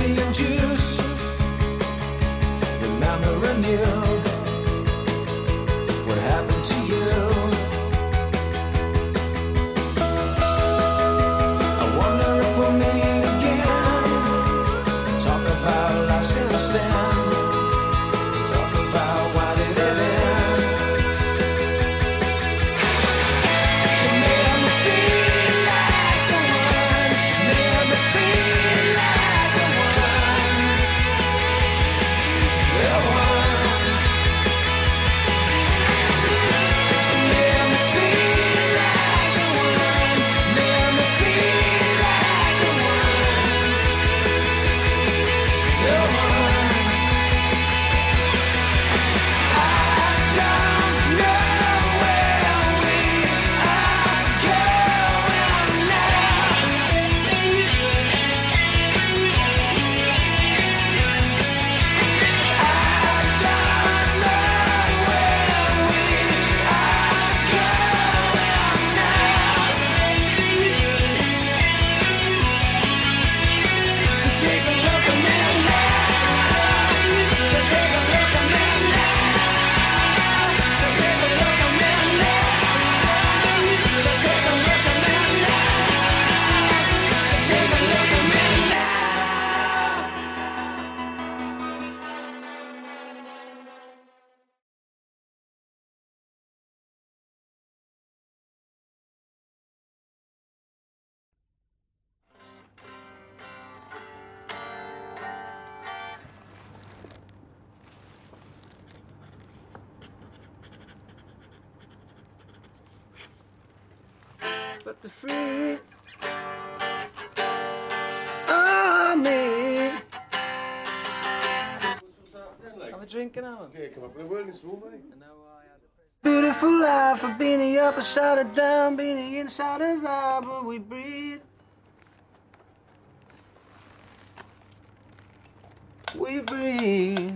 alien juice. Remembering you, what happened to you? I wonder if we'll meet again. Talk about life since then. Talk about why did it end. It made me feel like the one. Made me feel like the one. The one. It made me feel like the one. Made me feel like the one. The one. I don't know where we are going now. I don't know where we are going now. So take a look at me now. So take a look at me now. So take a look at me now. So take a look at me now. So take a look at me now. But the free army. Have a drink and Alan. Yeah, come up with a wellness room, mate. Beautiful life of being the upper side of down, being the inside of our, but we breathe. We breathe.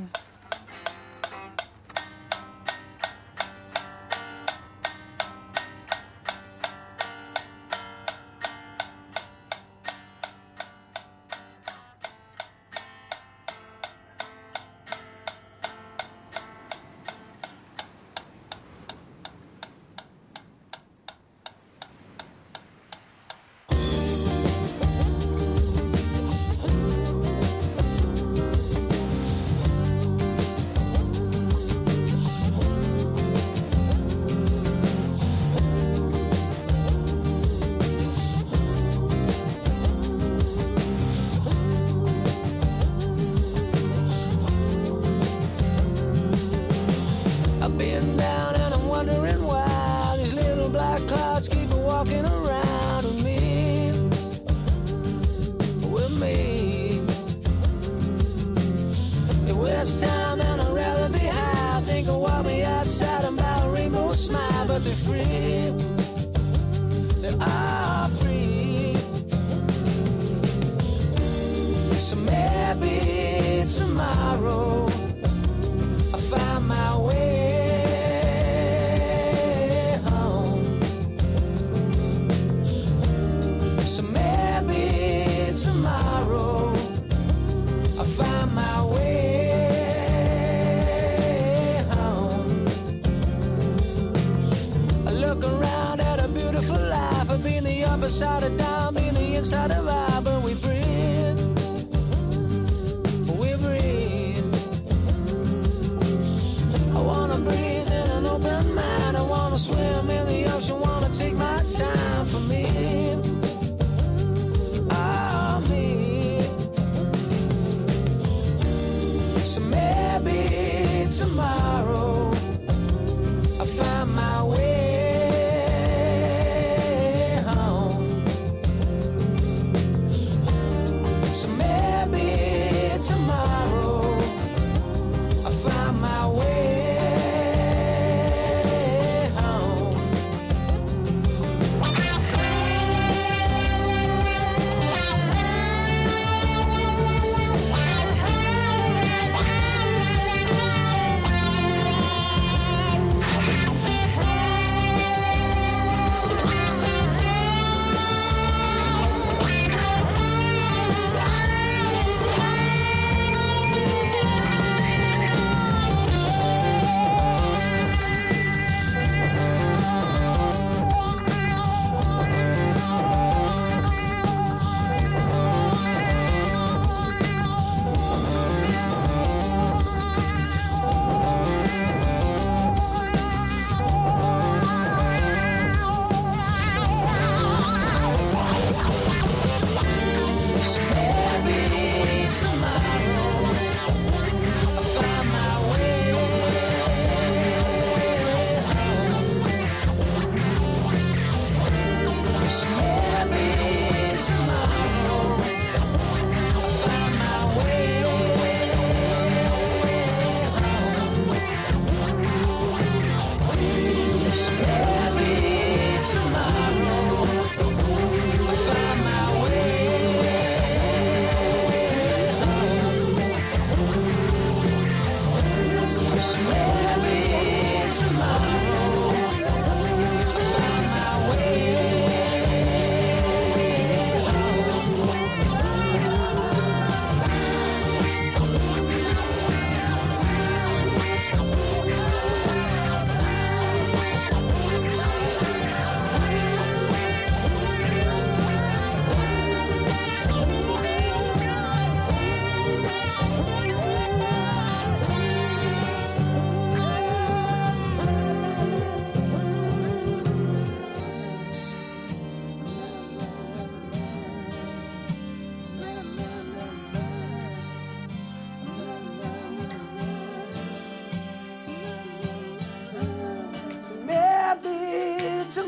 I've been down and I'm wondering why these little black clouds keep walking around with me, with me. It was time and I'd rather be high. Think of what me outside about a rainbow smile, but they're free. They are free. So maybe tomorrow I'll find my way. So maybe tomorrow I'll find my way home. I look around at a beautiful life of being the upper side of down, being the inside of I, but we breathe. We breathe. I wanna breathe in an open mind. I wanna swim in the ocean, wanna take my time for me. So maybe tomorrow I'll find my way home. So maybe tomorrow I'll find my way home.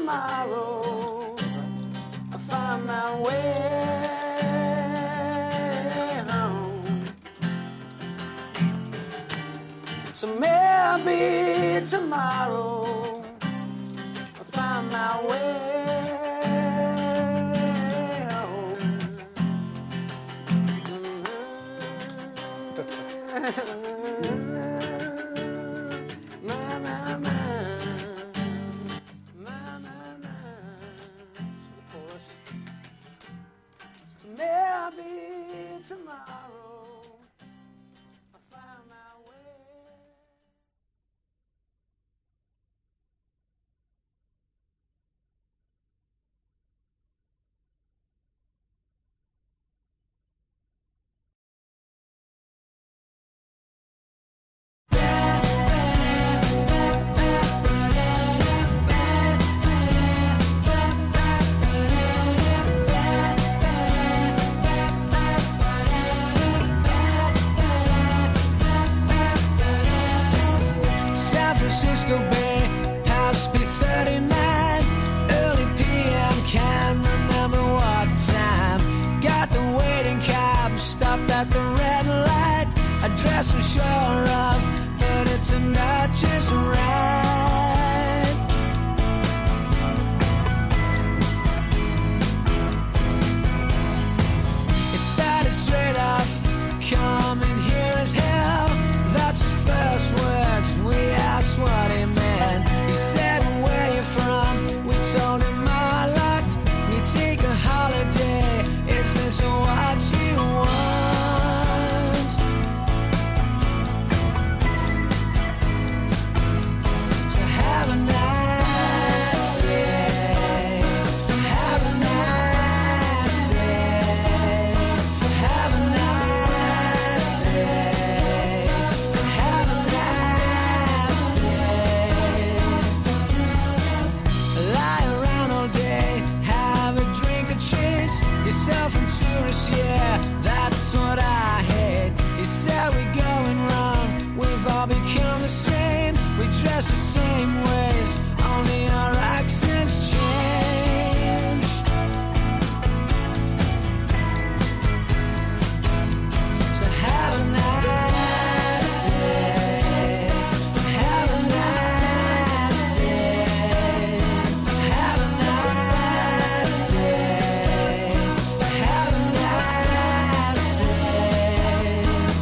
tomorrow I'll find my way home. So maybe tomorrow I'll find my way home. Maybe tomorrow I'll find my way. San Francisco Bay, past B39, early PM, can't remember what time. Got the waiting cab, stopped at the red light. Address I'm sure of, but it turned out just right. It started straight off, coming here as hell. That's his first words, we asked what he meant. He said, where you from? We told him our lot. We take a holiday, is this what you want? So have a nice day. Have a nice day. Have a nice day. Have a nice day. Lie around all day, have a drink to chase yourself and tourists, yeah, that's what I hate. He said we're going wrong, we've all become the same. We dress the same ways, only our accents change. So have a nice day. Have a nice day. Have a nice day. Have a nice day.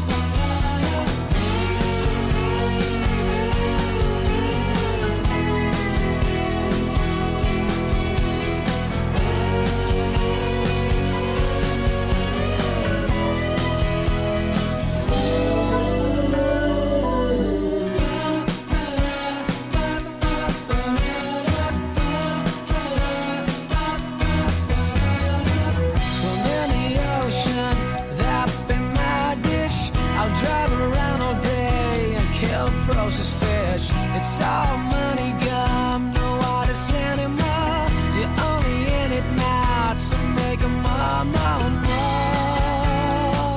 Swim in the ocean, that be my dish. I'll drive around all day and kill processed fish. It's all money gum, no artists anymore. You're only in it now to make 'em more, more, more.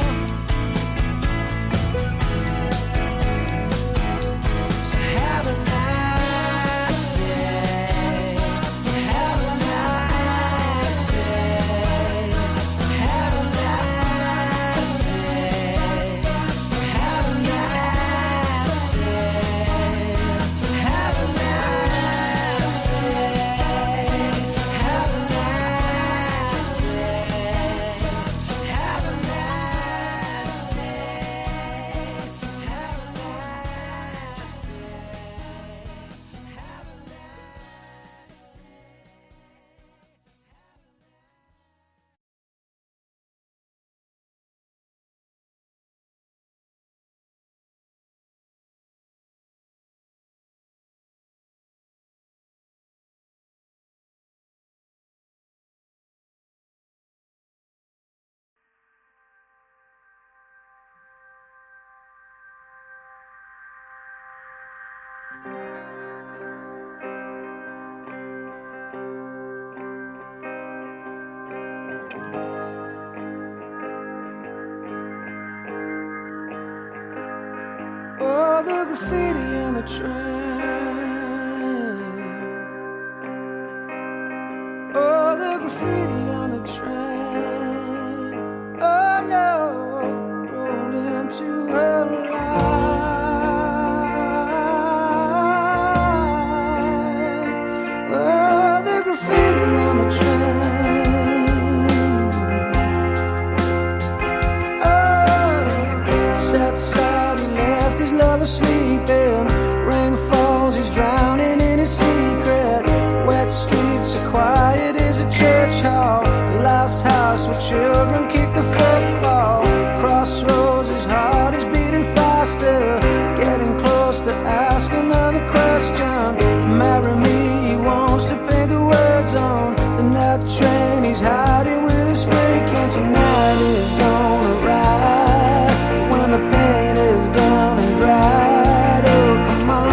So have a nice day. Have a nice day. Have a nice day. Have a nice day. Have a nice day. Have a nice day. Have a nice day. Have a nice Oh, the graffiti and the train. graffiti on the train. Oh no, rolled into her life. Oh, the graffiti on the train. Oh, sat aside, he left his lover sleeping. Rain falls, he's drowning in his secret. Wet streets are quiet as a church hall. A last house where children kick the football. Crossroads, his heart is beating faster. Getting close to ask another question. Marry me, he wants to paint the words on the night train. He's hiding with his spray can. Tonight is gonna ride when the pain is done and dried. Oh, come on.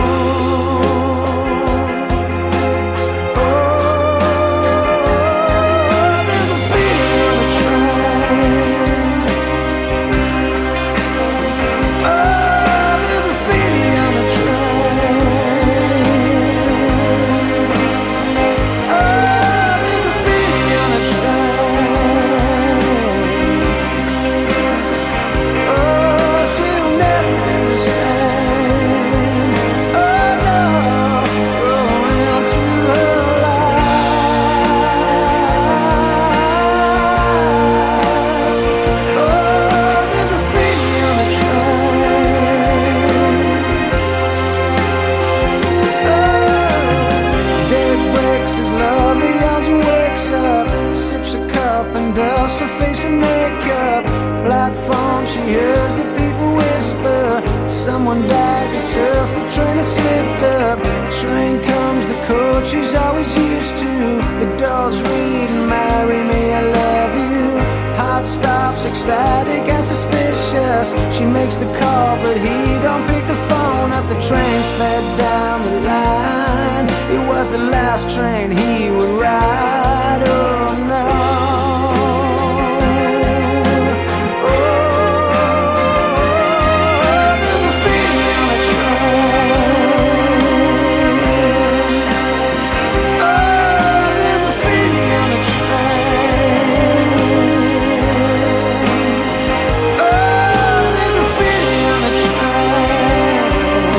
Someone died, the surf, the train has slipped up. Train comes, the coach she's always used to. The doors read and marry me, I love you. Heart stops, ecstatic and suspicious. She makes the call, but he don't pick the phone up. The train sped down the line. It was the last train he would ride. Oh no.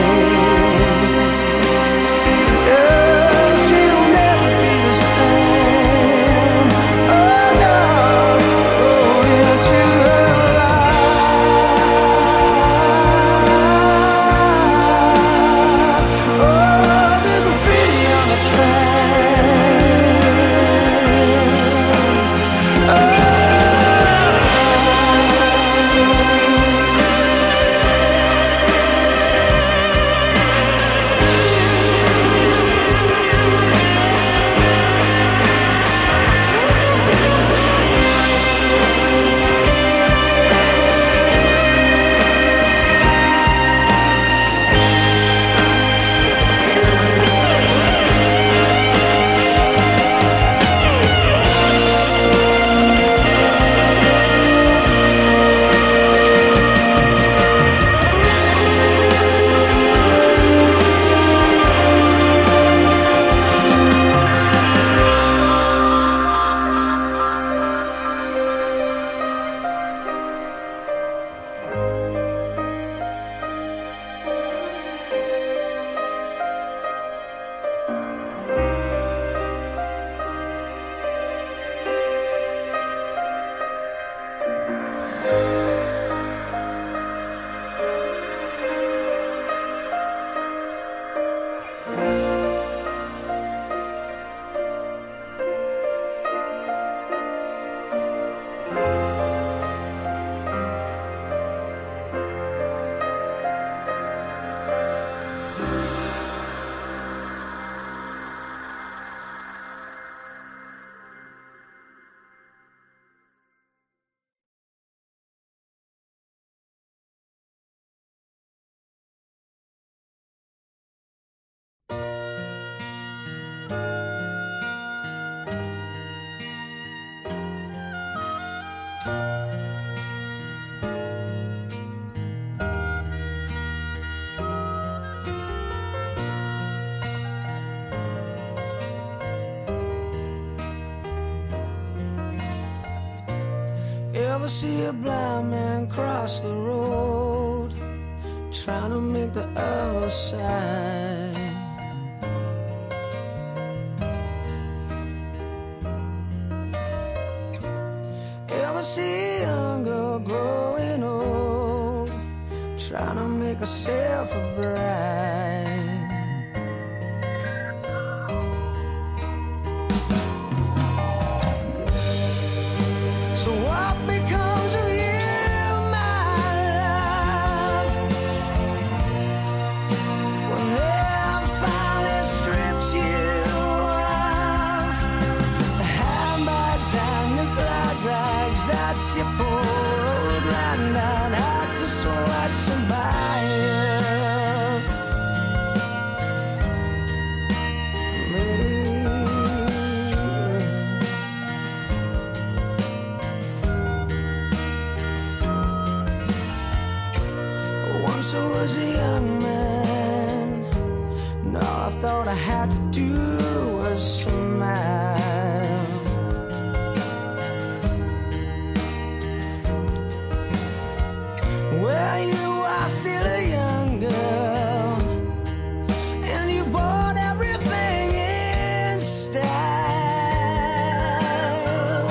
She'll never be the same. ever see a blind man cross the road, trying to make the other side? Ever see a young girl growing old, trying to make herself a bride? So what becomes of you, my love, when they have finally stripped you of the handbags and the glad rags that you poor old granddad had to sweat to buy you? Once I was a young man, and all I thought I had to do was smile. Well, you are still a young girl, and you bought everything in style.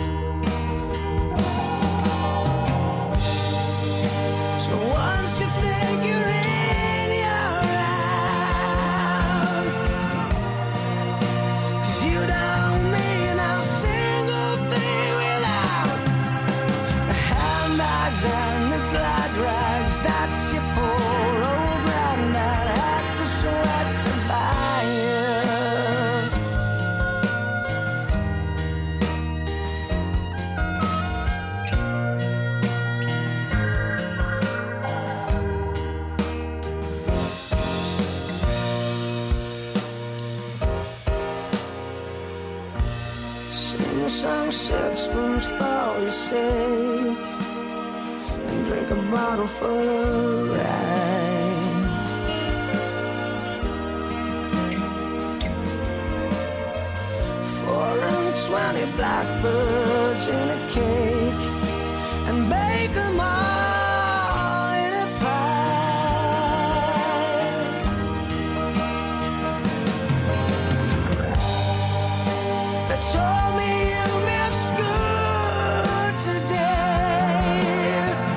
So once you think you're in your round, 'cause you don't mean a single thing without the handbags and the glad rags that your poor old granddad had to sweat to buy you. Sing a song, sixpence for your sake, and drink a bottle full of rye. 420 blackbirds in a cake, and bake them all in a pie. They told me you missed school today,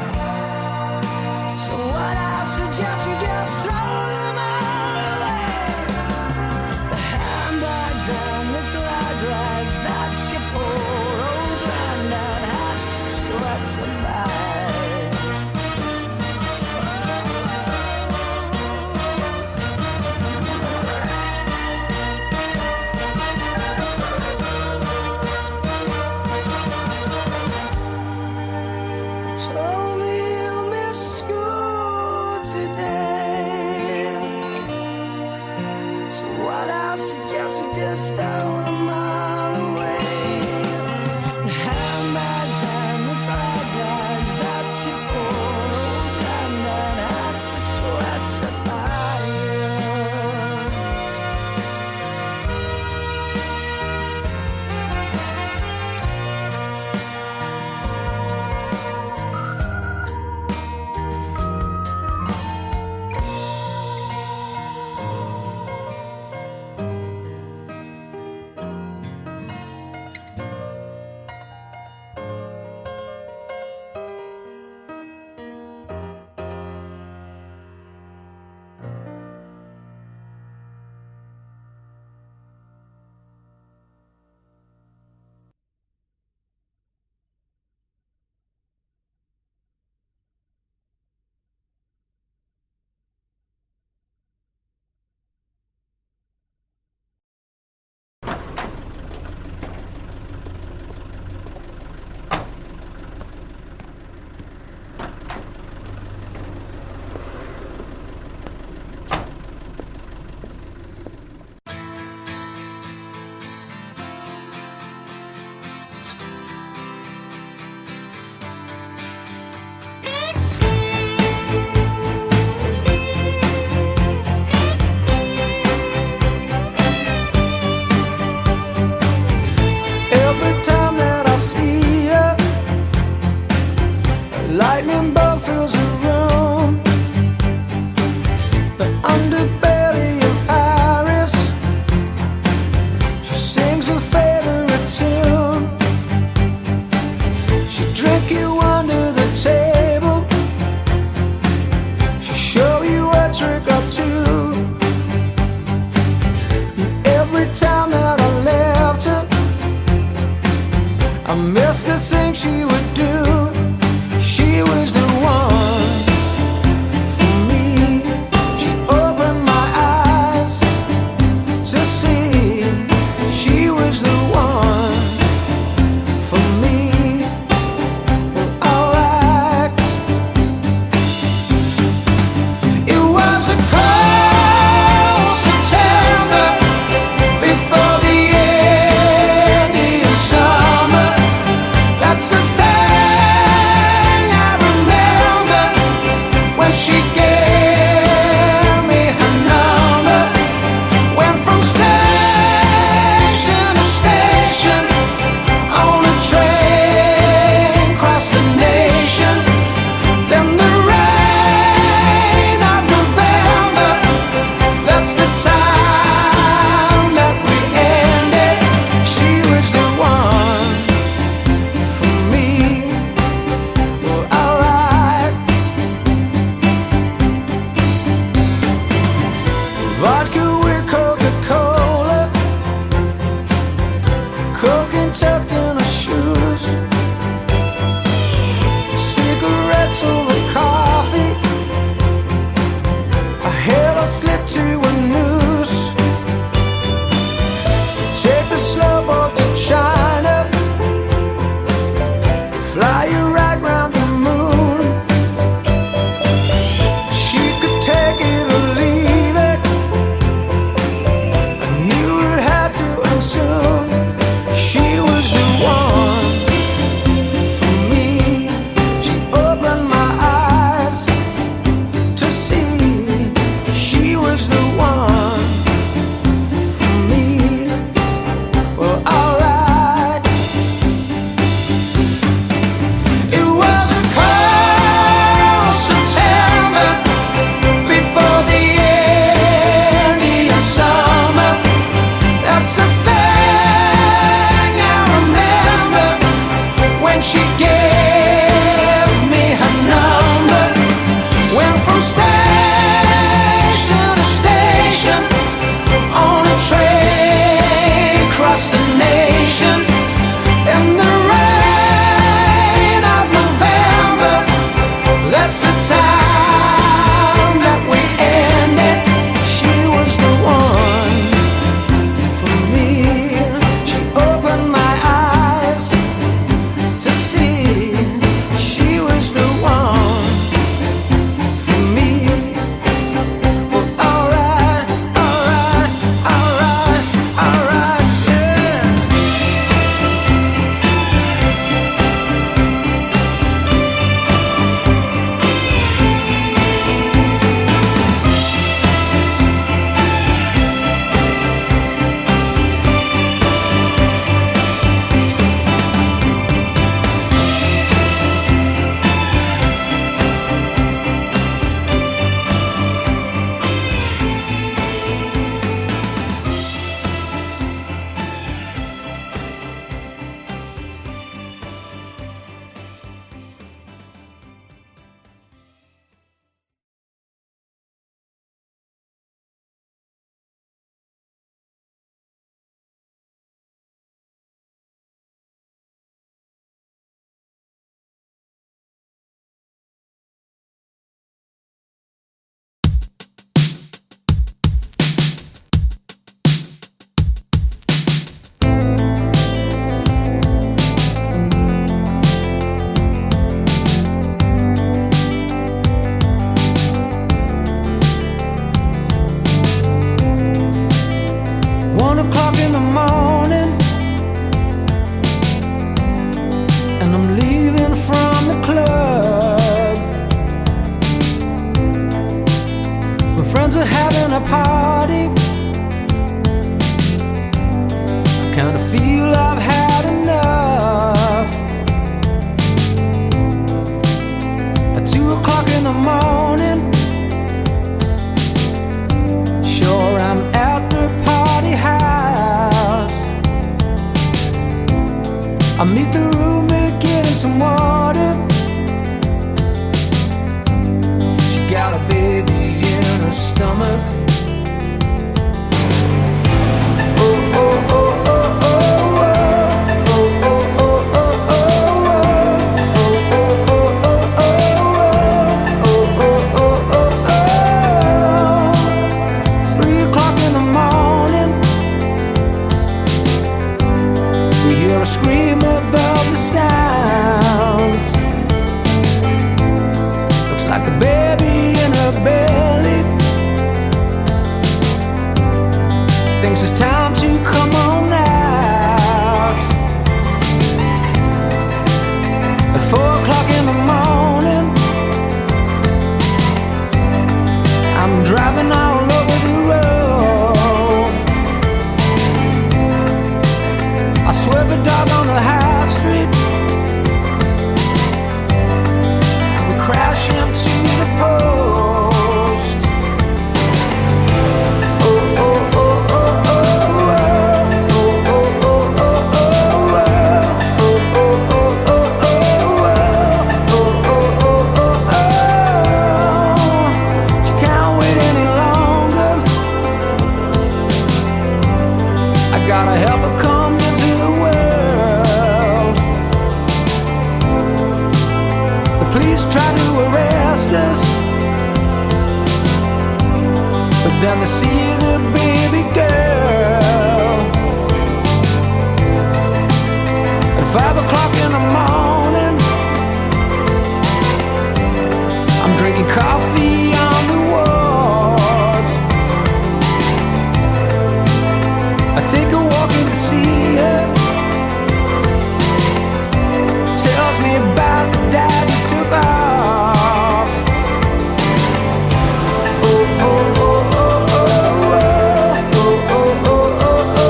so what I suggest you just throw them all away. The handbags and the glad rags that your poor old granddad had to sweat to buy. Told me you missed school today, so what I suggest you just throw them all away. The handbags and the glad rags that your poor old granddad had to sweat to buy you. lightning bolt fills the room. The underbelly of Iris, she sings her favorite tune. She drink you under the table, she show you a trick or two. Every time that I left her, I missed the things she would do. She was the o'clock in the morning. Sure, I'm at the party house. I meet the roommate getting some water. She got a baby in her stomach. Scream above the sounds. Looks like the baby in her belly thinks it's time to come on out. At 4 o'clock in the morning, I'm driving all over the road. I swerve a dog on the high street. We crash into the post. Oh, oh, oh, oh, oh, oh, oh, oh, oh, oh, oh, oh. She can't wait any longer. I gotta help her come into the world. The police try to arrest us, but then they see the baby girl. At 5 o'clock in the morning, I'm drinking coffee on the ward. I take a walk in to see her. Tells me about the dad who took off. Oh, oh, oh, oh, oh, oh, oh, oh, oh, oh,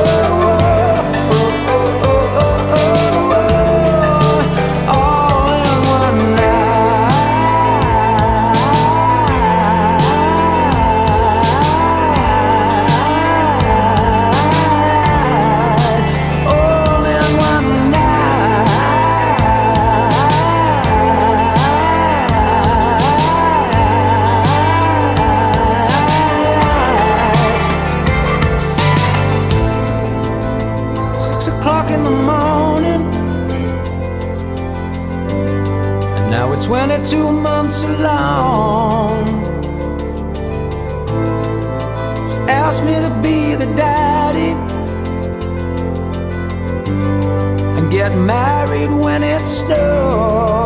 oh, oh, all in one night. All in one night. 6 o'clock in the morning, and now we're 22 months along. She asked me to be the daddy and get married when it snows.